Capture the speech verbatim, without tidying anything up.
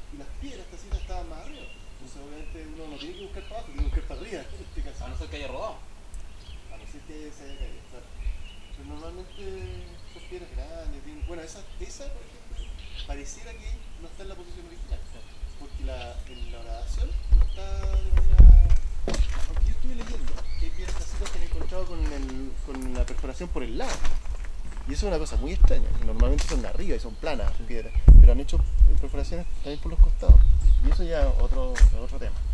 y las piedras tacitas estaban más arriba. Entonces obviamente uno no tiene que buscar para abajo, tiene que buscar para arriba en este caso. A no ser que haya rodado. A no ser que se haya caído, claro. Pero normalmente son piedras grandes, tienen, bueno, esa, esa por ejemplo, pareciera que no está en la posición original, porque la, en la gradación no está de manera... Aunque yo estuve leyendo que hay piedras tacitas que han encontrado con, el, con la perforación por el lado. Y eso es una cosa muy extraña. Normalmente son de arriba y son planas Sí. piedras, pero han hecho perforaciones también por los costados. Y eso ya es otro, otro tema.